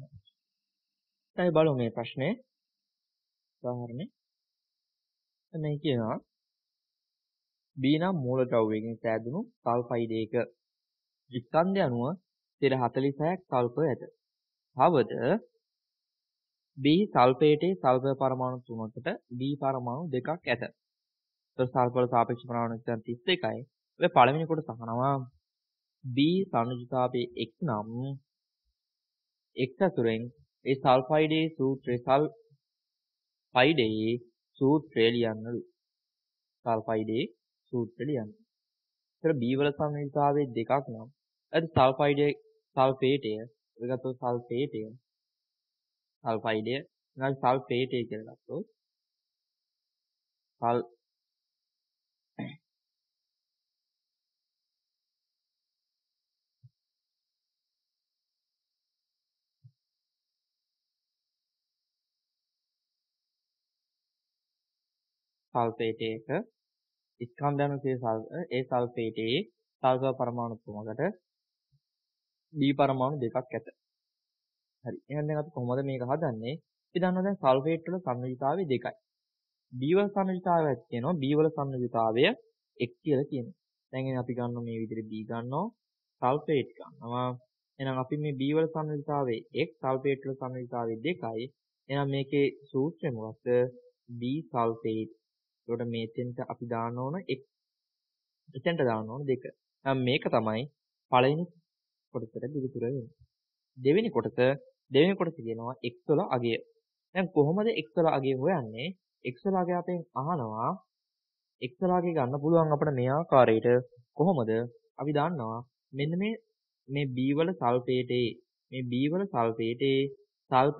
අපි බලමු මේ ප්‍රශ්නේ. උදාහරණේ මේ කියනවා B නම් මූලද්‍රව්‍යයෙන් සෑදුණු සල්ෆයිඩයක ස්කන්ධය අණුව 46ක් සල්ෆර් ඇත. තවද B සල්ෆේටේ සල්ෆර් පරමාණු 3කට B පරමාණු 2ක් ඇත. ඒතර සල්ෆර් සාපේක්ෂ ප්‍රමාණය 32යි. ඔය පළවෙනි කොටස අහනවා B සංයුතිතාවයේ x නම් x අතුරෙන් ඒ සල්ෆයිඩේ සූත්‍රය ලියන්නලු. සල්ෆයිඩේ සූත්‍රය ලියන්න. ඒතර B වල සංයුතිතාවයේ 2ක් නම් අද සල්ෆයිඩේ සල්ෆේටය ඒකත් සල්ෆේටය සල්ෆයිඩය නැත්නම් සල්ෆේටය කියලා ගත්තොත් සල්ෆේටයක ස්කන්ධයන්ගේ ඒ සල්ෆේටයේ සල්ෆර් පරමාණු 3කට B පරමාණු 2ක් ඇත. හරි. එහෙනම් දැන් අපි කොහොමද මේක හදන්නේ? අපි දන්නවා දැන් සල්ෆේට් වල සංයුතිතාවය 2යි. B වල සංයුතිතාවයක් තියෙනවා. B වල සංයුතිතාවය x කියලා කියනවා. දැන් අපි ගන්නවා මේ විදිහට B ගන්නවා සල්ෆේට් ගන්නවා. එහෙනම් අපි මේ B වල සංයුතිතාවය x සල්ෆේට් වල සංයුතිතාවය 2යි. එහෙනම් මේකේ සූත්‍රය මොකක්ද? B sulphate. ඒකට මේතෙන්ට අපි දාන්න ඕන x. එතෙන්ට දාන්න ඕන 2. එහෙනම් මේක තමයි පළවෙනි කොටසට පිළිතුර වෙන්නේ. දෙවෙනි කොටස කියනවා x වල අගය. දැන් කොහොමද x වල අගය හොයන්නේ? x වල අගය අපෙන් අහනවා x වල අගය ගන්න පුළුවන් අපිට මේ ආකාරයට. කොහොමද? අපි දන්නවා මෙන්න මේ B වල සල්ෆේටේ